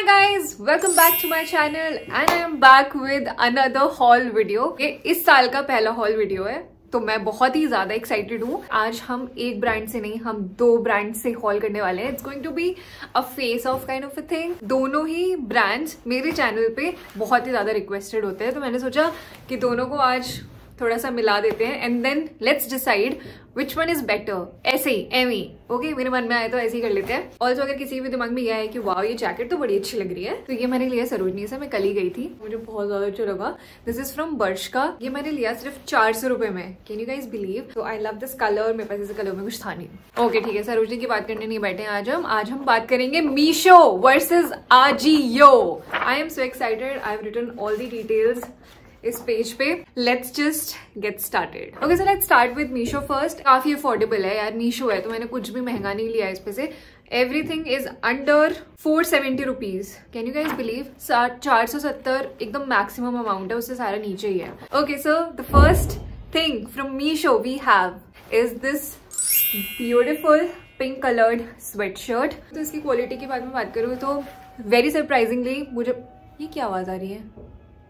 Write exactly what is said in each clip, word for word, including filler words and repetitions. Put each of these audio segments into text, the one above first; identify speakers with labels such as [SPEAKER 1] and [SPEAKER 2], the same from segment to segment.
[SPEAKER 1] Hi guys, welcome back to my channel and I am back with another haul video. ये इस साल का पहला haul video है तो मैं बहुत ही ज्यादा एक्साइटेड हूँ। आज हम एक ब्रांड से नहीं, हम दो ब्रांड से हॉल करने वाले हैं। It's going to be a face off kind of a thing. दोनों ही ब्रांड्स मेरे चैनल पे बहुत ही ज्यादा रिक्वेस्टेड होते हैं, तो मैंने सोचा कि दोनों को आज थोड़ा सा मिला देते हैं and then let's decide which one is better. ऐसे ही एमी ओके, मेरे मन में आए तो ऐसे ही कर लेते हैं। ऑल्सो अगर किसी भी दिमाग में यह है कि वाह ये जैकेट तो बड़ी अच्छी लग रही है, तो ये मैंने लिया सरोजनी से। मैं कल ही गई थी, मुझे बहुत ज्यादा अच्छा लगा। दिस इज फ्रॉम बर्श का। ये मैंने लिया सिर्फ चार सौ रुपए में। Can you guys believe? तो आई लव दिस कलर। मेरे पास इस कलर में कुछ था नहीं। ओके ठीक है, सरोजनी की बात करने नहीं बैठे आज हम। आज हम बात करेंगे Meesho versus Ajio. I am so excited. I have written all the details इस पेज पे। Let's just get started. Okay so let's start with Meesho first. काफी अफोर्डेबल है यार, मीशो है तो मैंने कुछ भी महंगा नहीं लिया इस पे से। Everything is under four seventy rupees. Can you guys believe? चार सौ सत्तर एकदम मैक्सिमम अमाउंट है, उससे सारा नीचे ही है। Okay so the first thing from Meesho we have is this beautiful pink coloured sweatshirt. तो इसकी क्वालिटी की बात में बात करूँ तो वेरी सरप्राइजिंगली मुझे ये क्या आवाज आ रही है?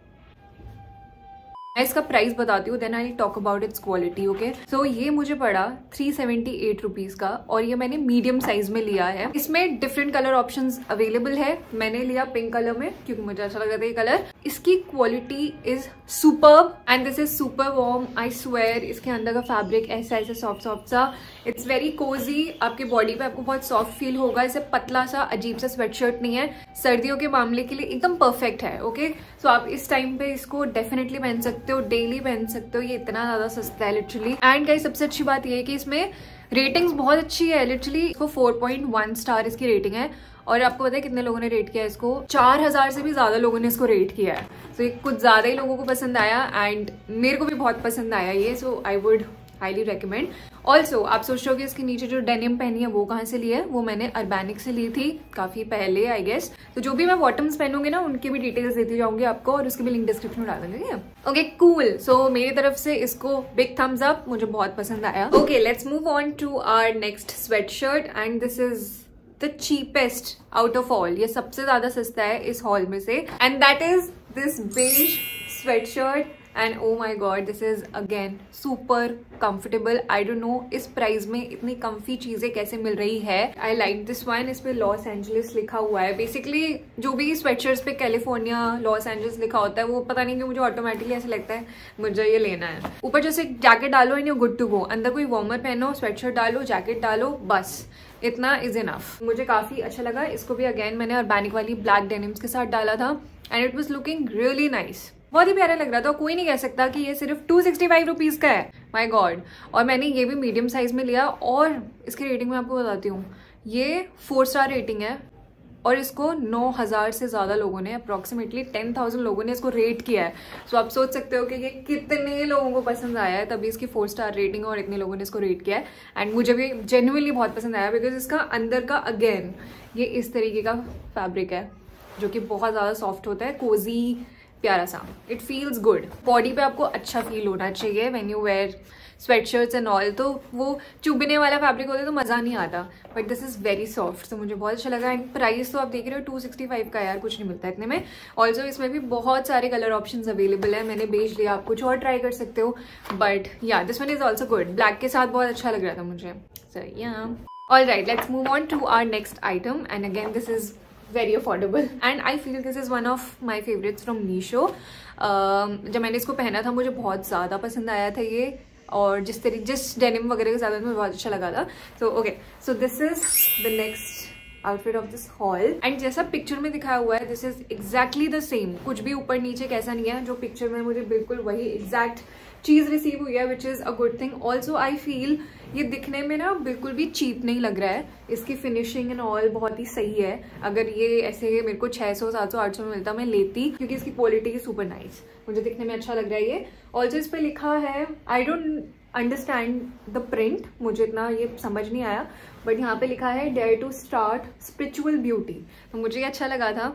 [SPEAKER 1] मैं इसका प्राइस बताती हूँ, then I talk about its quality. Okay so ये मुझे पड़ा थ्री सेवेंटी एट रुपीज का और ये मैंने मीडियम साइज में लिया है। इसमें डिफरेंट कलर ऑप्शंस अवेलेबल है। मैंने लिया पिंक कलर में क्योंकि मुझे अच्छा लगा था ये कलर। इसकी quality is superb and this is super warm. I swear इसके अंदर का फैब्रिक ऐसा ऐसा सॉफ्ट सॉफ्ट सा, इट्स वेरी कोजी। आपके बॉडी पे आपको बहुत सॉफ्ट फील होगा। इसे पतला सा अजीब सा स्वेटशर्ट नहीं है, सर्दियों के मामले के लिए एकदम परफेक्ट है। ओके सो आप इस टाइम पे इसको डेफिनेटली पहन सकते हो, डेली पहन सकते हो। ये इतना ज्यादा सस्ता है लिटरली। एंड गाइस सबसे अच्छी बात ये है कि इसमें रेटिंग्स बहुत अच्छी है। लिटरली इसको फोर पॉइंट वन स्टार इसकी रेटिंग है और आपको पता है कितने लोगों ने रेट किया है इसको? चार हजार से भी ज्यादा लोगों ने इसको रेट किया है। सो so, ये कुछ ज्यादा ही लोगों को पसंद आया एंड मेरे को भी बहुत पसंद आया ये। So I would highly recommend. Also आप सोच रहे हो कि इसके नीचे जो डेनिम पहनी है वो कहाँ से ली है? वो मैंने अर्बैनिक से ली थी काफी पहले आई गेस। तो जो भी मैं बॉटम्स पहनूंगी ना उनकी भी डिटेल्स देती जाऊंगी आपको और उसकी भी लिंक डिस्क्रिप्शन में डाल दूंगी। Okay cool. सो मेरी तरफ से इसको बिग थम्स अप, मुझे बहुत पसंद आया। Okay let's move on to our next sweatshirt and this is the cheapest out of all. ये सबसे ज्यादा सस्ता है इस हॉल में से and that is this beige sweatshirt and oh my god this is again super comfortable. I don't know इस price में इतनी कम्फी चीजें कैसे मिल रही है। I like this one. इस पे लॉस एंजलिस लिखा हुआ है। बेसिकली जो भी स्वेटशर्ट्स पे कैलिफोर्निया लॉस एंजलिस लिखा होता है वो पता नहीं कि मुझे ऑटोमेटिकली ऐसा लगता है मुझे ये लेना है। ऊपर जैसे जैकेट डालो and you good to go. अंदर कोई वार्मर पहनो, स्वेटशर्ट डालो, जैकेट डालो, बस इतना इज इनफ। मुझे काफी अच्छा लगा। इसको भी अगेन मैंने अर्बैनिक वाली ब्लैक डेनिम्स के साथ डाला था and it was looking really nice. बहुत ही प्यारा लग रहा था। कोई नहीं कह सकता कि ये सिर्फ टू सिक्सटी फाइव रुपीज का है। My god. और मैंने ये भी मीडियम साइज में लिया और इसकी रेटिंग मैं आपको बताती हूँ। ये फोर स्टार रेटिंग है और इसको नौ हजार से ज्यादा लोगों ने, अप्रोक्सीमेटली टेन थाउजेंड लोगों ने इसको रेट किया है। सो so, आप सोच सकते हो कि ये कितने लोगों को पसंद आया है, तभी इसकी फोर स्टार रेटिंग और इतने लोगों ने इसको रेट किया है। एंड मुझे भी जेन्युइनली बहुत पसंद आया बिकॉज इसका अंदर का अगेन ये इस तरीके का फैब्रिक है जो कि बहुत ज्यादा सॉफ्ट होता है, कोजी प्यारा सा। It feels good. बॉडी पे आपको अच्छा फील होना चाहिए when you wear sweatshirts and all. तो वो चुभने वाला फैब्रिक होता है तो मजा नहीं आता, but this is very soft. तो मुझे बहुत अच्छा लगा। एंड प्राइस तो आप देख रहे हो टू सिक्सटी फाइव का, यार कुछ नहीं मिलता इतने में। ऑल्सो इसमें भी बहुत सारे कलर ऑप्शंस अवेलेबल है। मैंने बेच लिया, आप कुछ और ट्राई कर सकते हो, but yeah this one is also good. Black के साथ बहुत अच्छा लग रहा था मुझे। So yeah all right, let's move on to our next item and again this is very affordable and I feel this is one of my favorites from Meesho. uh, जब मैंने इसको पहना था मुझे बहुत ज़्यादा पसंद आया था ये, और जिस तरीके जिस डेनिम वगैरह के साथ मुझे बहुत अच्छा लगा था। So okay so this is the next outfit of this haul and जैसा पिक्चर में दिखाया हुआ है this is exactly the same. कुछ भी ऊपर नीचे कैसा नहीं है, जो पिक्चर में मुझे बिल्कुल वही एग्जैक्ट चीज रिसीव हुई है, which is a good thing. Also I feel ये दिखने में ना बिल्कुल भी चीप नहीं लग रहा है। इसकी फिनिशिंग एंड ऑल बहुत ही सही है। अगर ये ऐसे मेरे को छह सौ सात सौ आठ सौ में मिलता मैं लेती, क्योंकि इसकी क्वालिटी इज सुपर नाइस। मुझे दिखने में अच्छा लग रहा है ये। ऑल्सो इस पे लिखा है, I don't understand the print, मुझे इतना ये समझ नहीं आया, बट यहाँ पे लिखा है dare to start spiritual beauty. तो मुझे ये अच्छा लगा था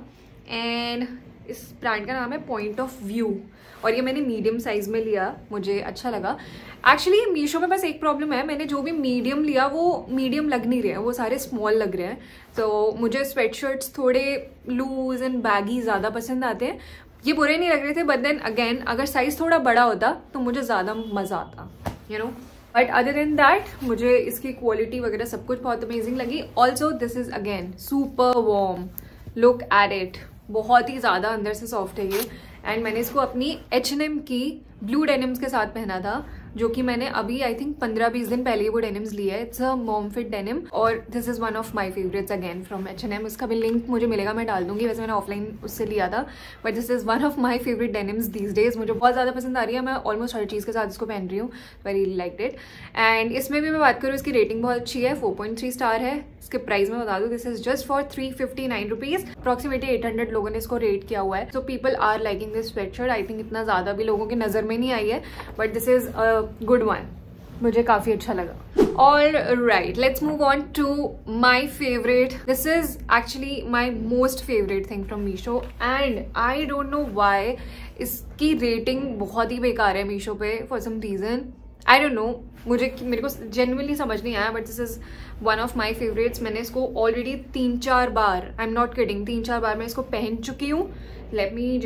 [SPEAKER 1] एंड इस ब्रांड का नाम है पॉइंट ऑफ व्यू, और ये मैंने मीडियम साइज में लिया, मुझे अच्छा लगा। एक्चुअली मीशो में बस एक प्रॉब्लम है, मैंने जो भी मीडियम लिया वो मीडियम लग नहीं रहे हैं, वो सारे स्मॉल लग रहे हैं। तो मुझे स्वेटशर्ट्स थोड़े लूज एंड बैगी ज़्यादा पसंद आते हैं, ये बुरे नहीं लग रहे थे। बट देन अगेन अगर साइज थोड़ा बड़ा होता तो मुझे ज़्यादा मज़ा आता, you know. But other than that मुझे इसकी क्वालिटी वगैरह सब कुछ बहुत अमेजिंग लगी। Also this is again super warm, look at it, बहुत ही ज़्यादा अंदर से सॉफ्ट है ये। एंड मैंने इसको अपनी एच एन एम की ब्लू डेनिम्स के साथ पहना था, जो कि मैंने अभी आई थिंक पंद्रह बीस दिन पहले वो डेनिम्स लिया है। It's a mom fit denim और this is one of my favourites again from H N M. इसका भी लिंक मुझे मिलेगा, मैं डाल दूंगी, वैसे मैंने ऑफलाइन उससे लिया था, but this is one of my favourite denims these days. मुझे बहुत ज़्यादा पसंद आ रही है, मैं ऑलमोस्ट हर चीज़ के साथ इसको पहन रही हूँ, वेरी लाइक इट। एंड इसमें भी मैं बात करूँ, इसकी रेटिंग बहुत अच्छी है, फोर पॉइंट थ्री स्टार है। इसके प्राइस में बता दूँ, this is just for three fifty nine rupees. Approximately eight hundred लोगों ने इसको रेट किया हुआ है। So people are liking this sweatshirt. I think इतना ज़्यादा भी लोगों की नज़र में नहीं आई है, but this is a good one, मुझे काफ़ी अच्छा लगा। All right, let's move on to my favourite. This is actually my most favourite thing from Meesho and I don't know why इसकी रेटिंग बहुत ही बेकार है मीशो पे for some reason, I don't know, मुझे मेरे को जेन्युइनली समझ नहीं आया, but this is one of my favourites. मैंने इसको ऑलरेडी तीन चार बार, आई एम नॉट किडिंग, तीन चार बार मैं इसको पहन चुकी हूँ। लेट मी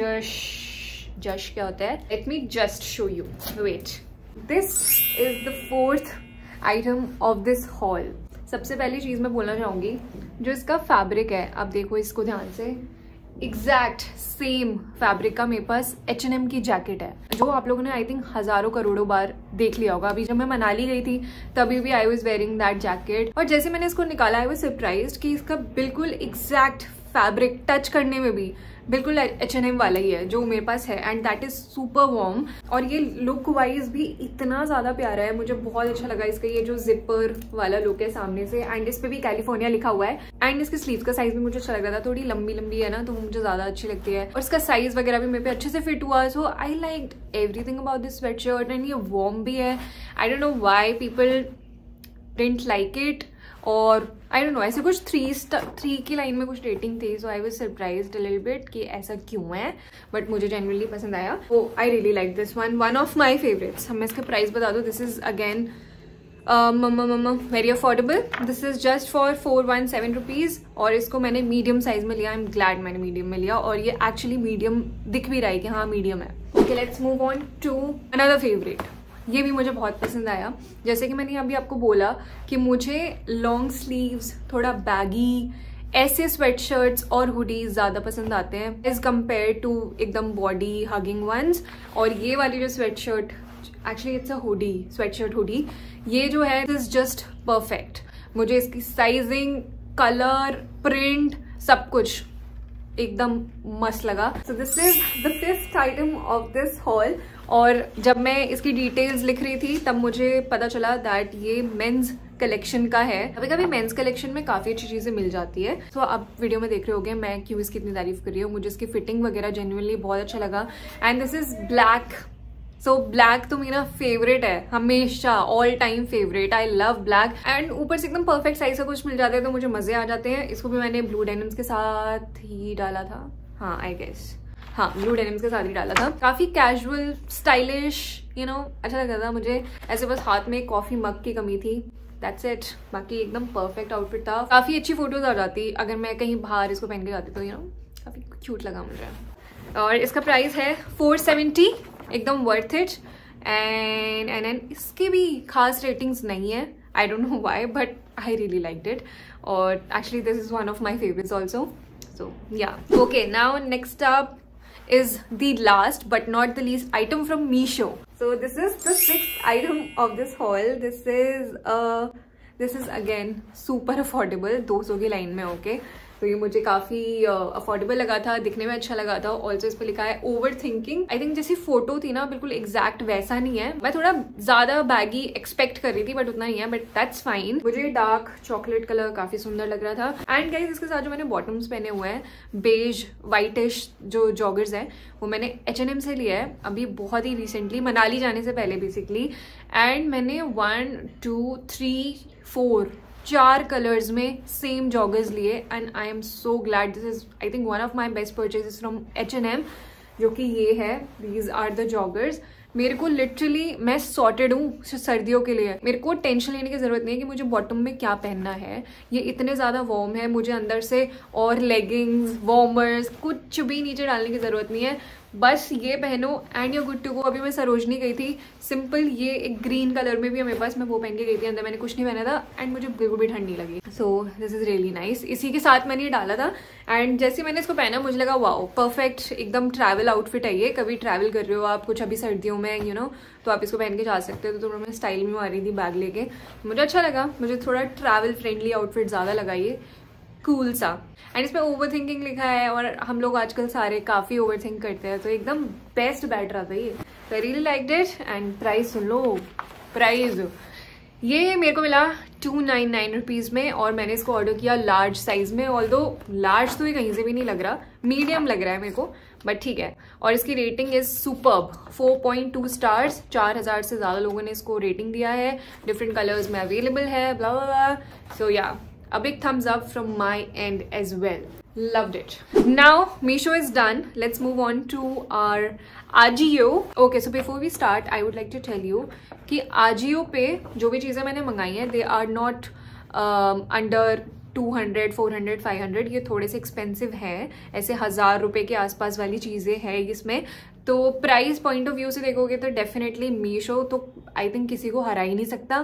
[SPEAKER 1] जस्ट जस्ट क्या होता है, let me just show you, wait. This is the fourth item of this haul. सबसे पहली चीज़ मैं बोलना चाहूँगी, जो इसका फैब्रिक है, आप देखो इसको ध्यान से, एग्जैक्ट सेम फैब्रिक का मेरे पास एच एन एम की जैकेट है, जो आप लोगों ने आई थिंक हजारों करोड़ों बार देख लिया होगा। अभी जब मैं मनाली गई थी तभी भी I was wearing that jacket, और जैसे मैंने इसको निकाला आई वॉज सरप्राइज्ड कि इसका बिल्कुल एग्जैक्ट फैब्रिक टच करने में भी बिल्कुल एच एन एम वाला ही है जो मेरे पास है, and that is super warm. और ये लुक वाइज भी इतना ज़्यादा प्यारा है, मुझे बहुत अच्छा लगा इसका ये जो जिपर वाला लुक है सामने से, एंड इस पे भी कैलिफोर्निया लिखा हुआ है। एंड इसके स्लीव का साइज भी मुझे अच्छा लग रहा था, थोड़ी लंबी लंबी है ना, तो मुझे ज़्यादा अच्छी लगती है, और इसका साइज वगैरह भी मेरे पे अच्छे से फिट हुआ। So I like everything about this sweatshirt, and ये वार्म भी है। I don't know why people didn't like it, और आई डोंट नो, ऐसे कुछ थ्री स्टार थ्री की लाइन में कुछ रेटिंग थी, so I was surprised a little bit कि ऐसा क्यों है, बट मुझे जेन्युइनली पसंद आया। Oh I really like this one, one of my favourites. हम इसका प्राइस बता दो, this is again very affordable. This is just for four one seven rupees, और इसको मैंने मीडियम साइज में लिया। आई एम ग्लैड मैंने मीडियम में लिया, और ये एक्चुअली मीडियम दिख भी रहा है कि हाँ मीडियम है। Okay, let's move on to another favourite. ये भी मुझे बहुत पसंद आया। जैसे कि मैंने अभी आपको बोला कि मुझे लॉन्ग स्लीव्स, थोड़ा बैगी, ऐसे स्वेटशर्ट्स और हुडीज ज़्यादा पसंद आते हैं एज कम्पेयर टू एकदम बॉडी हगिंग वंस। और ये वाली जो sweatshirt, actually it's a hoodie, sweatshirt hoodie, ये जो है इट इज़ जस्ट परफेक्ट। मुझे इसकी साइजिंग, कलर, प्रिंट, सब कुछ एकदम मस्त लगा। So this is the fifth item of this haul. और जब मैं इसकी डिटेल्स लिख रही थी तब मुझे पता चला दैट ये मेंस कलेक्शन का है। कभी कभी मेंस कलेक्शन में काफ़ी अच्छी चीज़ें मिल जाती है। तो so, आप वीडियो में देख रहे होगे मैं क्यों इसकी इतनी तारीफ कर रही हूँ। मुझे इसकी फिटिंग वगैरह जेन्युइनली बहुत अच्छा लगा। And this is black, so black तो मेरा फेवरेट है, हमेशा all time favourite. I love black, and ऊपर से एकदम परफेक्ट साइज का कुछ मिल जाता है तो मुझे मजे आ जाते हैं। इसको भी मैंने ब्लू डेनिम्स के साथ ही डाला था, हाँ आई गेस, हाँ ब्लू डेनिम्स के साथ ही डाला था। काफी कैजुअल, स्टाइलिश, यू नो, अच्छा लग रहा था मुझे। ऐसे बस हाथ में कॉफी मग की कमी थी, दैट्स इट। बाकी एकदम परफेक्ट आउटफिट था। काफी अच्छी फोटोज आ जाती अगर मैं कहीं बाहर इसको पहन के जाती तो, यू नो, काफी क्यूट लगा मुझे। और इसका प्राइस है फोर सेवेंटी, एकदम worth it. And and and इसके भी खास रेटिंग्स नहीं है, I don't know why, but I really liked it. और actually this is one of my favourites also. So yeah, okay, now next up is the last but not the least item from Meesho. So this is the sixth item of this haul. This is uh this is again super affordable, दो सौ की line में। Okay okay? तो ये मुझे काफ़ी affordable uh, लगा था, दिखने में अच्छा लगा था। ऑल्सो इस पर लिखा है ओवर थिंकिंग। आई थिंक जैसी फोटो थी ना बिल्कुल एग्जैक्ट वैसा नहीं है। मैं थोड़ा ज़्यादा बैगी एक्सपेक्ट कर रही थी बट उतना नहीं है, बट दैट्स फाइन। मुझे डार्क चॉकलेट कलर काफ़ी सुंदर लग रहा था। एंड गाइस इसके साथ जो मैंने बॉटम्स पहने हुए हैं, बेज वाइटिश जो जॉगर्स हैं, वो मैंने एच एन एम से लिया है अभी बहुत ही रिसेंटली, मनाली जाने से पहले बेसिकली। एंड मैंने वन टू थ्री फोर चार कलर्स में सेम जॉगर्स लिए and I am so glad. This is I think one of my best purchases from H and M, जो कि ये है. These are the joggers. मेरे को लिटरली, मैं सॉर्टेड हूँ सर्दियों के लिए. मेरे को टेंशन लेने की जरूरत नहीं है कि मुझे बॉटम में क्या पहनना है. ये इतने ज्यादा वार्म है, मुझे अंदर से और लेगिंग्स, वार्मर्स, कुछ भी नीचे डालने की जरूरत नहीं है. बस ये पहनो and you good to go. अभी मैं सरोजनी गई थी, सिंपल ये एक ग्रीन कलर में भी है मेरे पास, मैं वो पहन के गई थी. अंदर मैंने कुछ नहीं पहना था एंड मुझे बिल्कुल भी ठंड नहीं लगी. So this is really nice. इसी के साथ मैंने ये डाला था एंड जैसे मैंने इसको पहना मुझे लगा वाओ परफेक्ट, एकदम ट्रैवल आउटफिट है ये. कभी ट्रैवल कर रहे हो आप कुछ अभी सर्दियों में, यू you नो know, तो आप इसको पहन के जा सकते हो. तो थोड़ा मैं स्टाइल में आ रही थी बैग लेके, मुझे अच्छा लगा. मुझे थोड़ा ट्रैवल फ्रेंडली आउटफिट ज़्यादा लगा ये, कूल सा. एंड इसमें ओवर थिंकिंग लिखा है और हम लोग आजकल सारे काफ़ी ओवर थिंक करते हैं, तो एकदम बेस्ट बैठ रहा था ये. I really liked it. And price सुन लो, प्राइस ये मेरे को मिला टू नाइन नाइन रुपीज़ में और मैंने इसको ऑर्डर किया लार्ज साइज में. ऑल्दो लार्ज तो ये कहीं से भी नहीं लग रहा, मीडियम लग रहा है मेरे को, बट ठीक है. और इसकी rating is superb, four point two stars. चार हजार से ज़्यादा लोगों ने इसको रेटिंग दिया है. डिफरेंट कलर्स में अवेलेबल है, ब्ला ब्ला ब्ला. सो या a big thumbs up from my end as well. Loved it. Now Meesho is done. Let's move on to our Ajio. Okay, so before we start, I would like to tell you कि Ajio पे जो भी चीज़ें मैंने मंगाई हैं, they are not um, under two hundred, four hundred, five hundred. ये थोड़े से एक्सपेंसिव हैं, ऐसे हज़ार रुपए के आसपास वाली चीज़ें हैं इसमें. तो प्राइस पॉइंट ऑफ व्यू से देखोगे तो डेफिनेटली मीशो तो आई थिंक किसी को हरा ही नहीं सकता.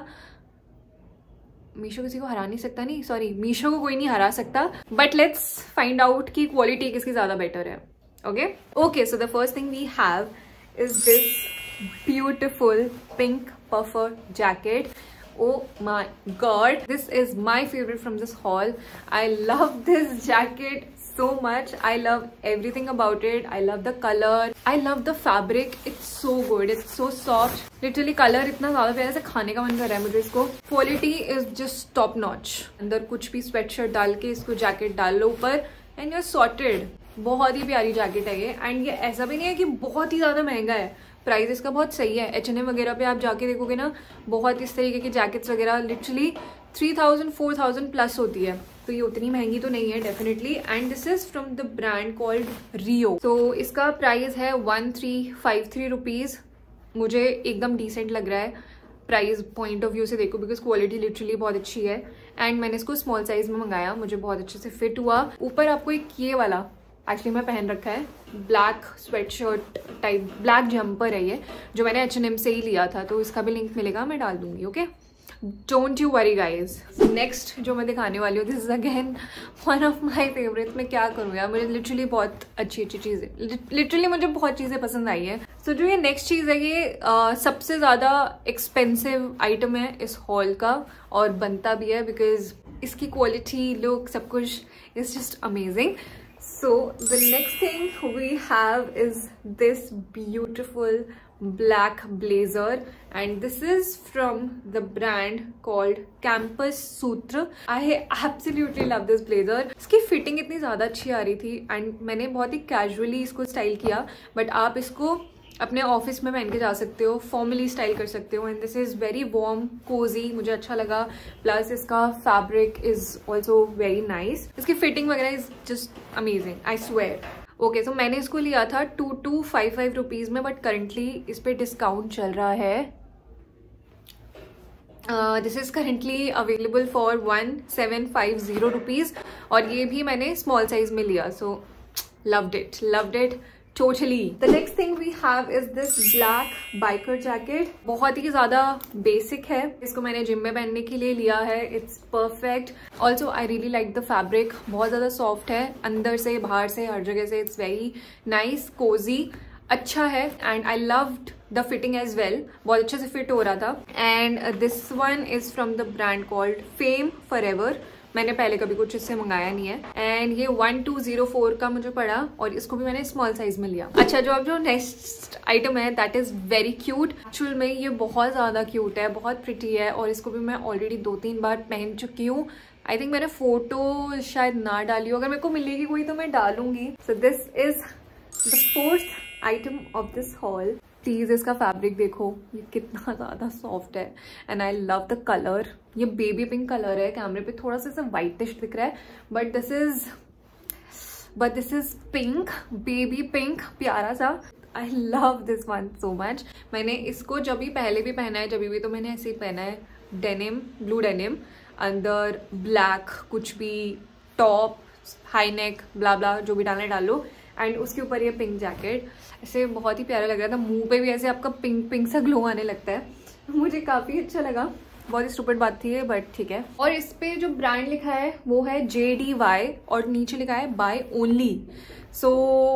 [SPEAKER 1] मीशो किसी को हरा नहीं सकता, नहीं सॉरी, मीशो को कोई नहीं हरा सकता. बट लेट्स फाइंड आउट कि क्वालिटी किसकी ज़्यादा बेटर है. Okay okay so the first thing we have is this beautiful pink puffer jacket. Oh my god, this is my favorite from this haul. I love this jacket so much. I love everything about it. I love the color. I love the fabric. It's so good. It's so soft. Literally color इतना ज़्यादा प्यारा, से खाने का मन कर रहा है मुझे इसको. Quality is just top notch. अंदर कुछ भी sweatshirt डाल के इसको जैकेट डाल लो ऊपर and you're sorted. बहुत ही प्यारी जैकेट है ये. एंड ये ऐसा भी नहीं है कि बहुत ही ज़्यादा महंगा है. प्राइस इसका बहुत सही है. एच एन एम वगैरह पे आप जाके देखोगे ना, बहुत इस तरीके की जैकेट्स वगैरह literally three thousand four thousand plus होती है. तो ये उतनी महंगी तो नहीं है definitely. And this is from the brand called Rio. तो इसका प्राइस है one three five three rupees. मुझे एकदम डिसेंट लग रहा है प्राइस पॉइंट ऑफ व्यू से देखो, बिकॉज क्वालिटी लिटरली बहुत अच्छी है. एंड मैंने इसको स्मॉल साइज में मंगाया, मुझे बहुत अच्छे से फिट हुआ. ऊपर आपको एक ये वाला एक्चुअली मैं पहन रखा है, black sweatshirt type, black jumper है ये, जो मैंने एच एन एम से ही लिया था. तो इसका भी लिंक मिलेगा, मैं डाल दूंगी. Okay, don't you worry guys. Next जो मैं दिखाने वाली हूँ, this is again one of my favourites. मैं क्या करूँ यार, मुझे लिटरली बहुत अच्छी अच्छी चीज़ें, लिटरली मुझे बहुत चीज़ें पसंद आई है. सो so, जो ये नेक्स्ट चीज़ है, ये uh, सबसे ज़्यादा एक्सपेंसिव आइटम है इस हॉल का, और बनता भी है बिकॉज इसकी क्वालिटी, लुक, सब कुछ is just amazing. So the next thing we have is this beautiful black blazer, and this is from the brand called Campus Sutra. I absolutely love this blazer. इसकी fitting इतनी ज़्यादा अच्छी आ रही थी and मैंने बहुत ही कैजुअली इसको स्टाइल किया. बट आप इसको अपने ऑफिस में पहन के जा सकते हो, फॉर्मली स्टाइल कर सकते हो. And this is very warm, cozy, मुझे अच्छा लगा. प्लस इसका fabric is also very nice. इसकी फिटिंग वगैरह is just amazing, I swear. Okay, so मैंने इसको लिया था two two five five rupees में, बट करंटली इस पर डिस्काउंट चल रहा है. This is currently available for one seven five zero rupees, और ये भी मैंने स्मॉल साइज में लिया. So loved it, loved it totally. The next thing we have is this black biker jacket. बहुत ही ज़्यादा बेसिक है, इसको मैंने जिम में पहनने के लिए लिया है. It's perfect. Also I really like the fabric. बहुत ज़्यादा सॉफ्ट है, अंदर से बाहर से हर जगह से. It's very nice, cozy, अच्छा है. And I loved the fitting as well. बहुत अच्छे से फिट हो रहा था. And uh, this one is from the brand called Fame Forever. मैंने पहले कभी कुछ इससे मंगाया नहीं है. एंड ये वन टू जीरो फोर का मुझे पड़ा, और इसको भी मैंने स्मॉल साइज में लिया. अच्छा, जो अब जो नेक्स्ट आइटम है that is very cute. Actual में ये बहुत ज़्यादा क्यूट है, बहुत प्रिटी है, और इसको भी मैं ऑलरेडी दो तीन बार पहन चुकी हूँ. आई थिंक मैंने फोटो शायद ना डाली हो, अगर मेरे को मिलेगी कोई तो मैं डालूंगी. So this is the fourth item of this haul. Please इसका फैब्रिक देखो, ये कितना ज्यादा सॉफ्ट है and I love the colour. ये बेबी पिंक कलर है, कैमरे पे थोड़ा सा व्हाइटिश दिख रहा है but this is but this is pink, baby pink, प्यारा सा। I love this one so much. मैंने इसको जब भी पहले भी पहना है, जब भी तो मैंने ऐसे ही पहना है, डेनिम, ब्लू डेनिम, अंदर ब्लैक कुछ भी टॉप, हाई नेक, ब्ला ब्ला जो भी डालना है डाल लो, एंड उसके ऊपर ये पिंक जैकेट, ऐसे बहुत ही प्यारा लग रहा था। मुंह पे भी ऐसे आपका पिंक पिंक सा ग्लो आने लगता है, मुझे काफ़ी अच्छा लगा। बहुत ही स्टूपिड बात थी ये बट ठीक है। और इस पे जो ब्रांड लिखा है वो है जे डी वाई और नीचे लिखा है बाय ओनली। सो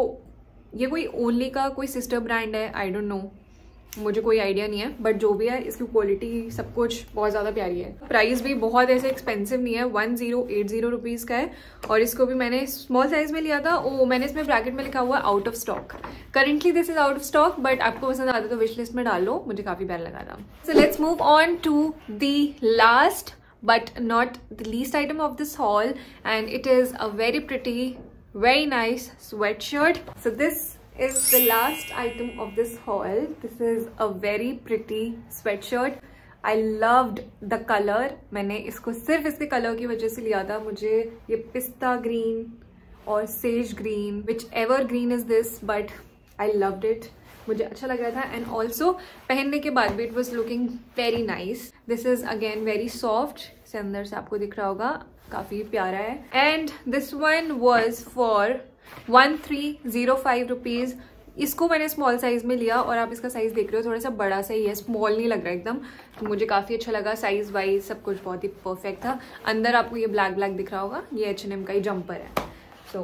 [SPEAKER 1] ये कोई ओनली का कोई सिस्टर ब्रांड है, आई डोंट नो, मुझे कोई आइडिया नहीं है बट जो भी है इसकी क्वालिटी सब कुछ बहुत ज़्यादा प्यारी है। प्राइस भी बहुत ऐसे एक्सपेंसिव नहीं है, one zero eight zero rupees का है। और इसको भी मैंने स्मॉल साइज में लिया था। ओ मैंने इसमें ब्रैकेट में लिखा हुआ out of stock, currently this is out of stock but आपको पसंद आता तो विश लिस्ट में डाल लो, मुझे काफ़ी प्यारा लगा था। So let's move on to the last but not the least item of this haul and it is a very pretty, very nice sweatshirt. So this is the last item of this haul. This is a very pretty sweatshirt. I loved the color. मैंने इसको सिर्फ इसके colour की वजह से लिया था। मुझे ये पिस्ता ग्रीन और sage green, which ever green is this, but I loved it, मुझे अच्छा लग रहा था। एंड ऑल्सो पहनने के बाद भी it was looking very nice. This is again very soft, से अंदर से आपको दिख रहा होगा, काफी प्यारा है। And this one was for one three zero five rupees. इसको मैंने स्मॉल साइज में लिया और आप इसका साइज देख रहे हो, थोड़ा सा बड़ा सा ही है, स्मॉल नहीं लग रहा एकदम, तो मुझे काफी अच्छा लगा। साइज वाइज सब कुछ बहुत ही परफेक्ट था। अंदर आपको ये ब्लैक ब्लैक दिख रहा होगा, ये एच एंड एम का ही जंपर है। सो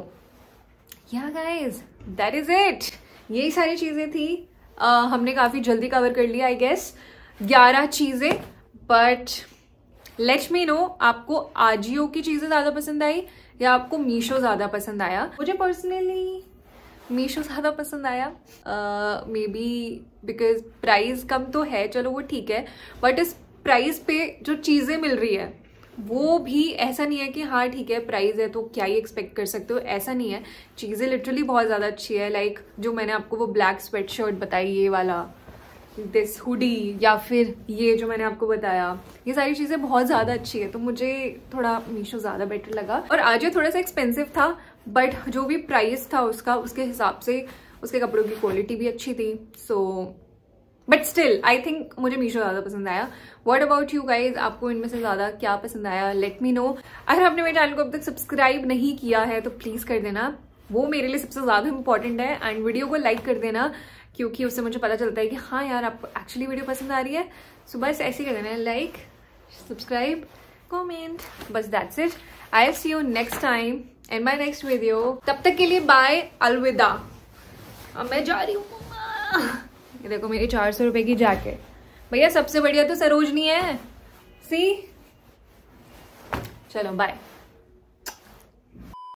[SPEAKER 1] yeah guys that is it, यही सारी चीजें थी। uh, हमने काफी जल्दी कवर कर लिया आई गेस, ग्यारह चीजें। बट लेट मी नो आपको आजियो की चीजें ज्यादा पसंद आई या आपको मीशो ज्यादा पसंद आया। मुझे पर्सनली मीशो ज्यादा पसंद आया, मे बी बिकॉज प्राइस कम तो है, चलो वो ठीक है, बट इस प्राइस पे जो चीजें मिल रही है वो भी ऐसा नहीं है कि हाँ ठीक है प्राइस है तो क्या ही एक्सपेक्ट कर सकते हो, ऐसा नहीं है। चीजें लिटरली बहुत ज्यादा अच्छी है। लाइक like, जो मैंने आपको वो ब्लैक स्वेट शर्ट बताई, ये वाला, दिस हुडी, या फिर ये जो मैंने आपको बताया, ये सारी चीजें बहुत ज्यादा अच्छी है, तो मुझे थोड़ा मीशो ज्यादा बेटर लगा। और आज ये थोड़ा सा एक्सपेंसिव था बट जो भी प्राइस था उसका, उसके हिसाब से उसके कपड़ों की क्वालिटी भी अच्छी थी। So but still I think मुझे मीशो ज्यादा पसंद आया। व्हाट अबाउट यू गाइज, आपको इनमें से ज्यादा क्या पसंद आया, लेट मी नो। अगर आपने मेरे चैनल को अब तक सब्सक्राइब नहीं किया है तो प्लीज कर देना, वो मेरे लिए सबसे ज्यादा इंपॉर्टेंट है। एंड वीडियो को लाइक कर देना क्योंकि उससे मुझे पता चलता है कि हाँ यार आपको एक्चुअली वीडियो पसंद आ रही है। सो बस ऐसे ही कर देना है, लाइक, सब्सक्राइब, कमेंट, बस that's it. I will see you next time in my next video. तब तक के लिए बाय, अलविदा। अब मैं जा रही हूँ। ये देखो मेरी चार सौ रुपए की जैकेट, भैया सबसे बढ़िया तो सरोजनी है, सी। चलो बाय।